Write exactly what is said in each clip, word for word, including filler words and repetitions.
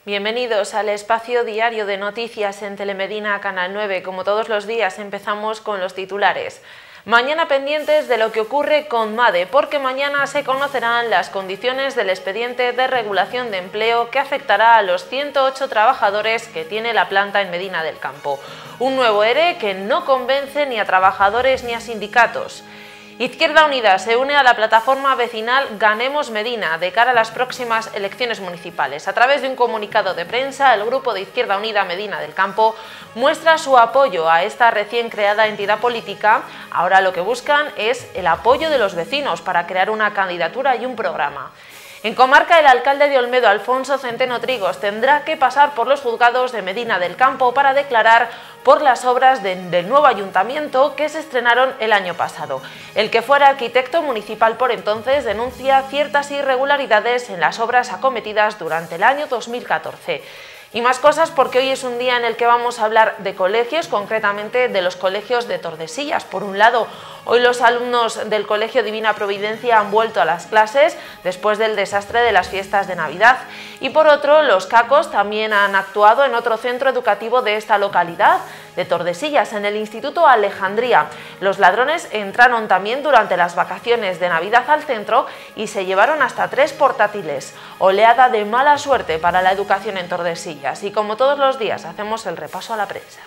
Bienvenidos al espacio diario de noticias en Telemedina Canal nueve. Como todos los días empezamos con los titulares. Mañana pendientes de lo que ocurre con MADE, porque mañana se conocerán las condiciones del expediente de regulación de empleo que afectará a los ciento ocho trabajadores que tiene la planta en Medina del Campo. Un nuevo ERE que no convence ni a trabajadores ni a sindicatos. Izquierda Unida se une a la plataforma vecinal Ganemos Medina de cara a las próximas elecciones municipales. A través de un comunicado de prensa, el grupo de Izquierda Unida Medina del Campo muestra su apoyo a esta recién creada entidad política. Ahora lo que buscan es el apoyo de los vecinos para crear una candidatura y un programa. En comarca, el alcalde de Olmedo, Alfonso Centeno Trigos, tendrá que pasar por los juzgados de Medina del Campo para declarar por las obras de, del nuevo ayuntamiento que se estrenaron el año pasado. El que fuera arquitecto municipal por entonces denuncia ciertas irregularidades en las obras acometidas durante el año dos mil catorce. Y más cosas porque hoy es un día en el que vamos a hablar de colegios, concretamente de los colegios de Tordesillas. Por un lado, hoy los alumnos del Colegio Divina Providencia han vuelto a las clases después del desastre de las fiestas de Navidad. Y por otro, los cacos también han actuado en otro centro educativo de esta localidad, de Tordesillas, en el Instituto Alejandría. Los ladrones entraron también durante las vacaciones de Navidad al centro y se llevaron hasta tres portátiles. Oleada de mala suerte para la educación en Tordesillas. Y como todos los días hacemos el repaso a la prensa.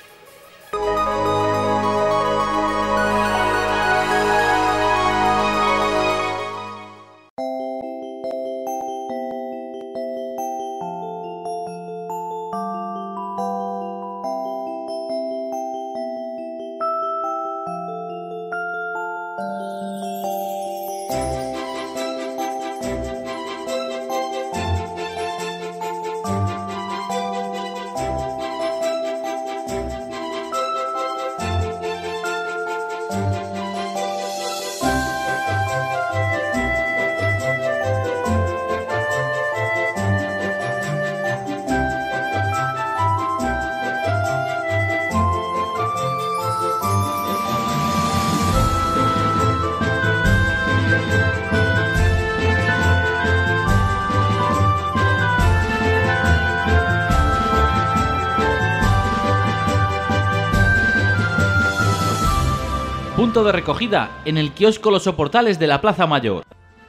Punto de recogida en el kiosco Los Soportales de la Plaza Mayor.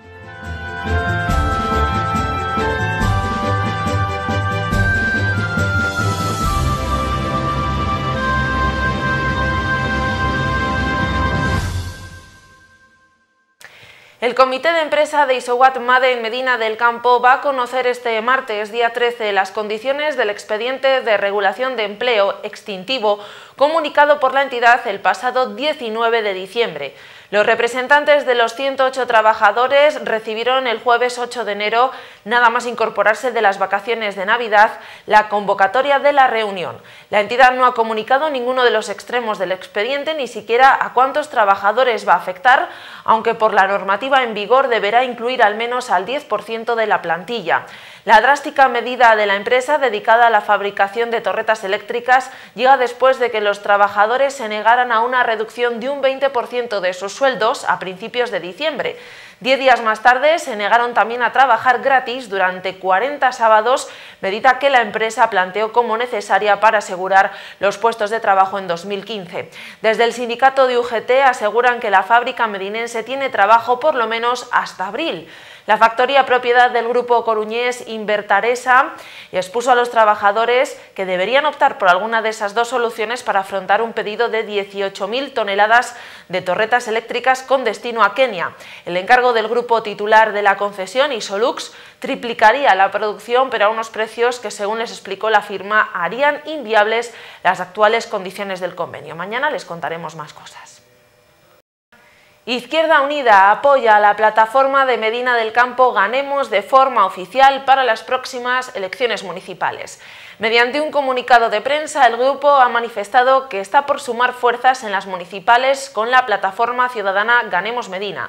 El comité de empresa de Isowat MADE en Medina del Campo va a conocer este martes, día trece, las condiciones del expediente de regulación de empleo extintivo comunicado por la entidad el pasado diecinueve de diciembre. Los representantes de los ciento ocho trabajadores recibieron el jueves ocho de enero, nada más incorporarse de las vacaciones de Navidad, la convocatoria de la reunión. La entidad no ha comunicado ninguno de los extremos del expediente, ni siquiera a cuántos trabajadores va a afectar, aunque por la normativa en vigor deberá incluir al menos al diez por ciento de la plantilla. La drástica medida de la empresa dedicada a la fabricación de torretas eléctricas llega después de que los trabajadores se negaran a una reducción de un veinte por ciento de sus sueldos a principios de diciembre. Diez días más tarde se negaron también a trabajar gratis durante cuarenta sábados, medida que la empresa planteó como necesaria para asegurar los puestos de trabajo en dos mil quince. Desde el sindicato de U G T aseguran que la fábrica medinense tiene trabajo por lo menos hasta abril. La factoría, propiedad del grupo coruñés Invertaresa, expuso a los trabajadores que deberían optar por alguna de esas dos soluciones para afrontar un pedido de dieciocho mil toneladas de torretas eléctricas con destino a Kenia. El encargo del grupo titular de la concesión, Isolux, triplicaría la producción, pero a unos precios que, según les explicó la firma, harían inviables las actuales condiciones del convenio. Mañana les contaremos más cosas. Izquierda Unida apoya a la plataforma de Medina del Campo Ganemos de forma oficial para las próximas elecciones municipales. Mediante un comunicado de prensa, el grupo ha manifestado que está por sumar fuerzas en las municipales con la plataforma ciudadana Ganemos Medina.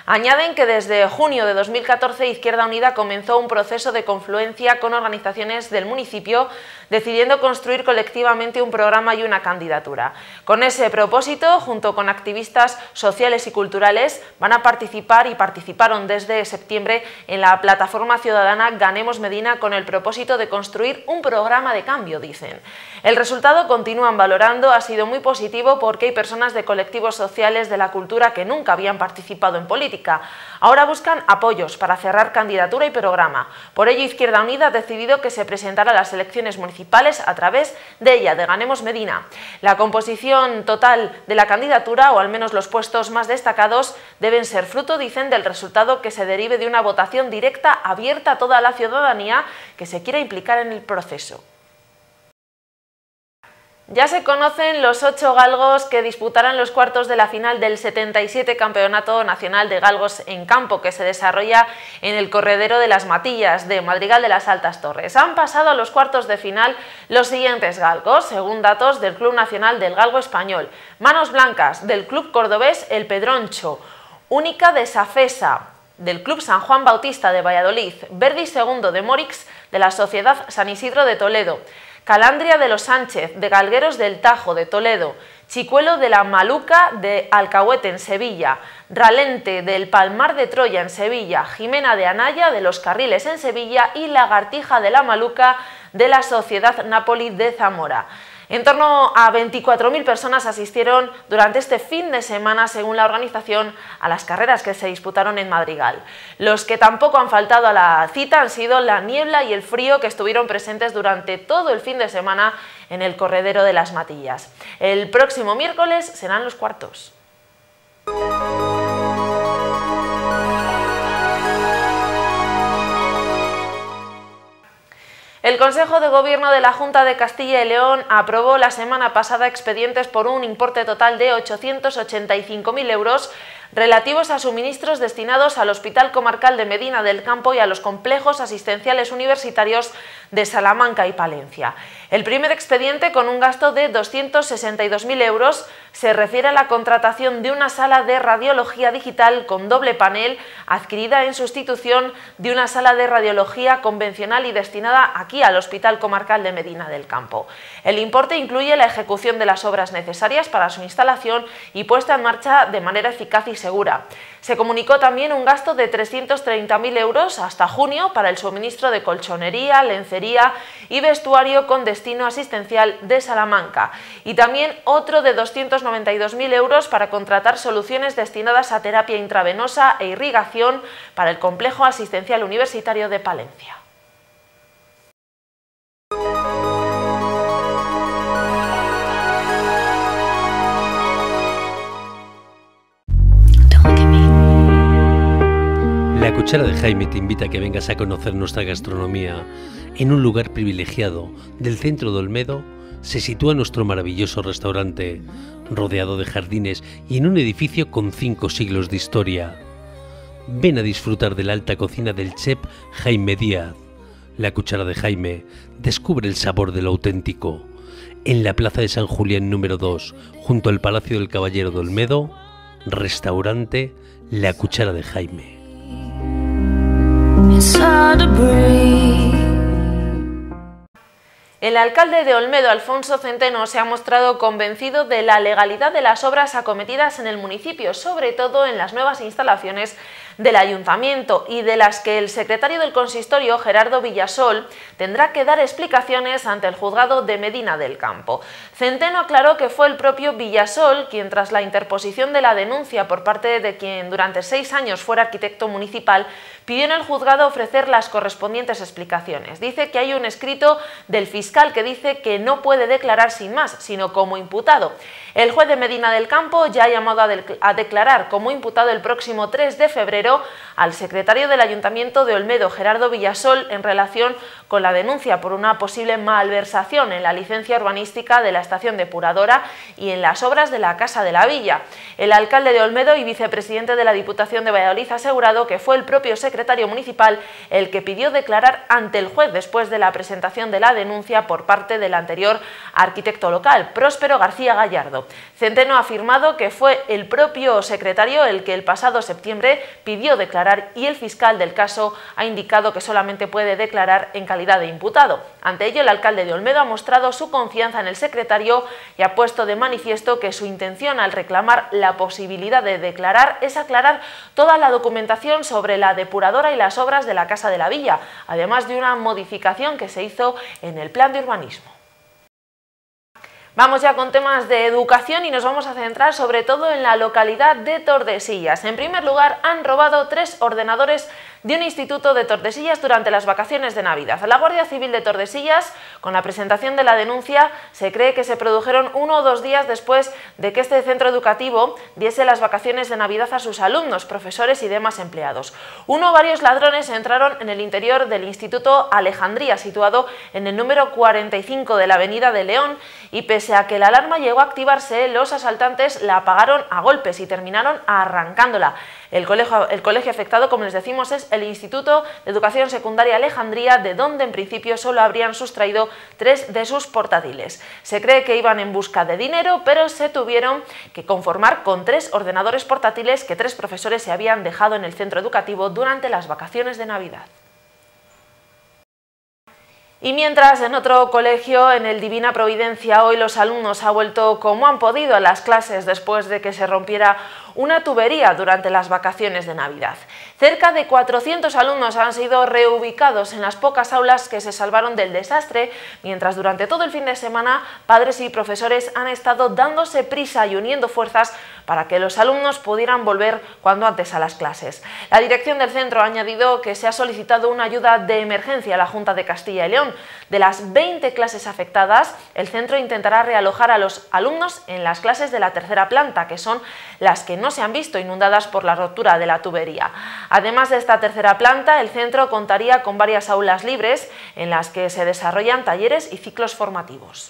Añaden que desde junio de dos mil catorce Izquierda Unida comenzó un proceso de confluencia con organizaciones del municipio, decidiendo construir colectivamente un programa y una candidatura. Con ese propósito, junto con activistas sociales y culturales, van a participar y participaron desde septiembre en la plataforma ciudadana Ganemos Medina con el propósito de construir un programa de cambio, dicen. El resultado, continúan valorando, ha sido muy positivo porque hay personas de colectivos sociales de la cultura que nunca habían participado en política. Ahora buscan apoyos para cerrar candidatura y programa. Por ello, Izquierda Unida ha decidido que se presentará a las elecciones municipales a través de ella, de Ganemos Medina. La composición total de la candidatura, o al menos los puestos más destacados, deben ser fruto, dicen, del resultado que se derive de una votación directa abierta a toda la ciudadanía que se quiera implicar en el proceso. Ya se conocen los ocho galgos que disputarán los cuartos de la final del setenta y siete Campeonato Nacional de Galgos en Campo, que se desarrolla en el Corredero de las Matillas de Madrigal de las Altas Torres. Han pasado a los cuartos de final los siguientes galgos, según datos del Club Nacional del Galgo Español: Manos Blancas, del Club Cordobés El Pedroncho; Única de Safesa, del Club San Juan Bautista de Valladolid; Verdi Segundo de Morix, de la Sociedad San Isidro de Toledo; Calandria de los Sánchez, de Galgueros del Tajo, de Toledo; Chicuelo de la Maluca, de Alcahuete, en Sevilla; Ralente, del Palmar de Troya, en Sevilla; Jimena de Anaya, de Los Carriles, en Sevilla; y Lagartija de la Maluca, de la Sociedad Napoli de Zamora. En torno a veinticuatro mil personas asistieron durante este fin de semana, según la organización, a las carreras que se disputaron en Madrigal. Los que tampoco han faltado a la cita han sido la niebla y el frío, que estuvieron presentes durante todo el fin de semana en el Corredero de las Matillas. El próximo miércoles serán los cuartos. El Consejo de Gobierno de la Junta de Castilla y León aprobó la semana pasada expedientes por un importe total de ochocientos ochenta y cinco mil euros relativos a suministros destinados al Hospital Comarcal de Medina del Campo y a los complejos asistenciales universitarios de Salamanca y Palencia. El primer expediente, con un gasto de doscientos sesenta y dos mil euros, se refiere a la contratación de una sala de radiología digital con doble panel, adquirida en sustitución de una sala de radiología convencional y destinada aquí al Hospital Comarcal de Medina del Campo. El importe incluye la ejecución de las obras necesarias para su instalación y puesta en marcha de manera eficaz y segura. Se comunicó también un gasto de trescientos treinta mil euros hasta junio para el suministro de colchonería, lencería y vestuario con destino asistencial de Salamanca, y también otro de doscientos noventa y dos mil euros para contratar soluciones destinadas a terapia intravenosa e irrigación para el complejo asistencial universitario de Palencia. La Cuchara de Jaime te invita a que vengas a conocer nuestra gastronomía. En un lugar privilegiado del centro de Olmedo se sitúa nuestro maravilloso restaurante, rodeado de jardines y en un edificio con cinco siglos de historia. Ven a disfrutar de la alta cocina del chef Jaime Díaz. La Cuchara de Jaime, descubre el sabor de lo auténtico. En la Plaza de San Julián número dos, junto al Palacio del Caballero de Olmedo, restaurante La Cuchara de Jaime. El alcalde de Olmedo, Alfonso Centeno, se ha mostrado convencido de la legalidad de las obras acometidas en el municipio, sobre todo en las nuevas instalaciones del ayuntamiento, y de las que el secretario del consistorio, Gerardo Villasol, tendrá que dar explicaciones ante el juzgado de Medina del Campo. Centeno aclaró que fue el propio Villasol quien, tras la interposición de la denuncia por parte de quien durante seis años fuera arquitecto municipal, pidió en el juzgado ofrecer las correspondientes explicaciones. Dice que hay un escrito del fiscal que dice que no puede declarar sin más, sino como imputado. El juez de Medina del Campo ya ha llamado a, de a declarar como imputado el próximo tres de febrero al secretario del Ayuntamiento de Olmedo, Gerardo Villasol, en relación con la denuncia por una posible malversación en la licencia urbanística de la estación depuradora y en las obras de la Casa de la Villa. El alcalde de Olmedo y vicepresidente de la Diputación de Valladolid ha asegurado que fue el propio secretario municipal el que pidió declarar ante el juez después de la presentación de la denuncia por parte del anterior arquitecto local, Próspero García Gallardo. Centeno ha afirmado que fue el propio secretario el que el pasado septiembre pidió declarar y el fiscal del caso ha indicado que solamente puede declarar en calidad de imputado. Ante ello, el alcalde de Olmedo ha mostrado su confianza en el secretario y ha puesto de manifiesto que su intención al reclamar la posibilidad de declarar es aclarar toda la documentación sobre la depuradora y las obras de la Casa de la Villa, además de una modificación que se hizo en el plan de urbanismo. Vamos ya con temas de educación y nos vamos a centrar sobre todo en la localidad de Tordesillas. En primer lugar, han robado tres ordenadores de un instituto de Tordesillas durante las vacaciones de Navidad. La Guardia Civil de Tordesillas, con la presentación de la denuncia, se cree que se produjeron uno o dos días después de que este centro educativo diese las vacaciones de Navidad a sus alumnos, profesores y demás empleados. Uno o varios ladrones entraron en el interior del Instituto Alejandría, situado en el número cuarenta y cinco de la Avenida de León, y pese a que la alarma llegó a activarse, los asaltantes la apagaron a golpes y terminaron arrancándola. El colegio, el colegio afectado, como les decimos, es el Instituto de Educación Secundaria Alejandría, de donde en principio solo habrían sustraído tres de sus portátiles. Se cree que iban en busca de dinero, pero se tuvieron que conformar con tres ordenadores portátiles que tres profesores se habían dejado en el centro educativo durante las vacaciones de Navidad. Y mientras en otro colegio, en el Divina Providencia, hoy los alumnos han vuelto como han podido a las clases después de que se rompiera una tubería durante las vacaciones de Navidad. Cerca de cuatrocientos alumnos han sido reubicados en las pocas aulas que se salvaron del desastre, mientras durante todo el fin de semana padres y profesores han estado dándose prisa y uniendo fuerzas para que los alumnos pudieran volver cuando antes a las clases. La dirección del centro ha añadido que se ha solicitado una ayuda de emergencia a la Junta de Castilla y León. De las veinte clases afectadas, el centro intentará realojar a los alumnos en las clases de la tercera planta, que son las que no se han visto inundadas por la rotura de la tubería. Además de esta tercera planta, el centro contaría con varias aulas libres en las que se desarrollan talleres y ciclos formativos.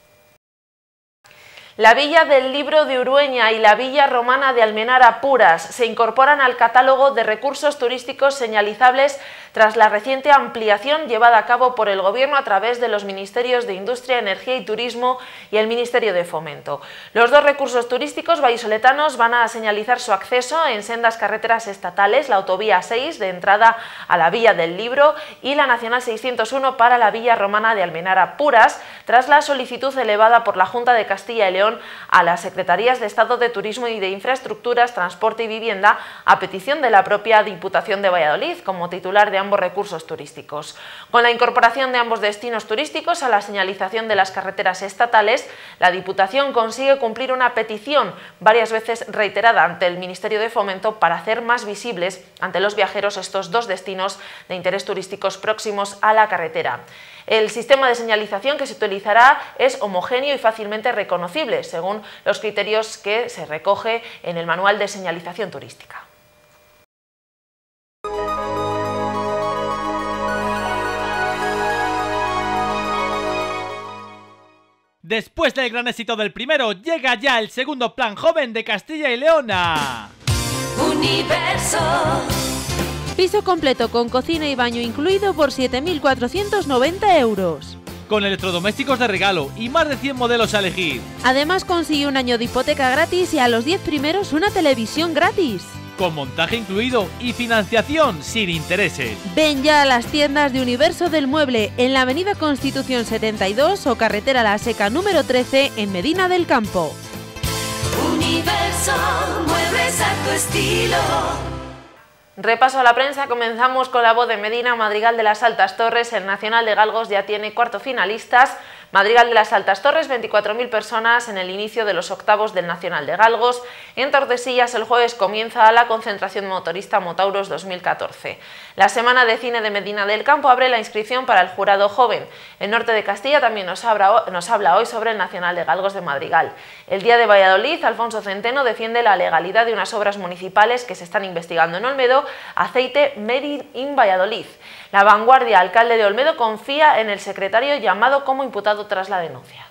La Villa del Libro de Urueña y la Villa Romana de Almenara Puras se incorporan al catálogo de recursos turísticos señalizables tras la reciente ampliación llevada a cabo por el Gobierno a través de los Ministerios de Industria, Energía y Turismo y el Ministerio de Fomento. Los dos recursos turísticos vallisoletanos van a señalizar su acceso en sendas carreteras estatales, la autovía seis de entrada a la Villa del Libro y la Nacional seiscientos uno para la Villa Romana de Almenara Puras, tras la solicitud elevada por la Junta de Castilla y León a las Secretarías de Estado de Turismo y de Infraestructuras, Transporte y Vivienda, a petición de la propia Diputación de Valladolid como titular de ambos recursos turísticos. Con la incorporación de ambos destinos turísticos a la señalización de las carreteras estatales, la Diputación consigue cumplir una petición varias veces reiterada ante el Ministerio de Fomento para hacer más visibles ante los viajeros estos dos destinos de interés turísticos próximos a la carretera. El sistema de señalización que se utilizará es homogéneo y fácilmente reconocible, según los criterios que se recoge en el Manual de Señalización Turística. Después del gran éxito del primero, llega ya el segundo plan joven de Castilla y León. Universo. Piso completo con cocina y baño incluido por siete mil cuatrocientos noventa euros. Con electrodomésticos de regalo y más de cien modelos a elegir. Además consigue un año de hipoteca gratis y a los diez primeros una televisión gratis. Con montaje incluido y financiación sin intereses. Ven ya a las tiendas de Universo del Mueble en la avenida Constitución setenta y dos o carretera La Seca número trece en Medina del Campo. Universo, muebles a tu estilo. Repaso a la prensa, comenzamos con La Voz de Medina, Madrigal de las Altas Torres. El Nacional de Galgos ya tiene cuarto finalistas, Madrigal de las Altas Torres, veinticuatro mil personas en el inicio de los octavos del Nacional de Galgos. En Tordesillas el jueves comienza la concentración motorista Motauros dos mil catorce. La Semana de Cine de Medina del Campo abre la inscripción para el jurado joven. El norte de Castilla también nos habla, nos habla hoy sobre el Nacional de Galgos de Madrigal. El Día de Valladolid, Alfonso Centeno defiende la legalidad de unas obras municipales que se están investigando en Olmedo, aceite Made in Valladolid. La Vanguardia, alcalde de Olmedo, confía en el secretario llamado como imputado tras la denuncia.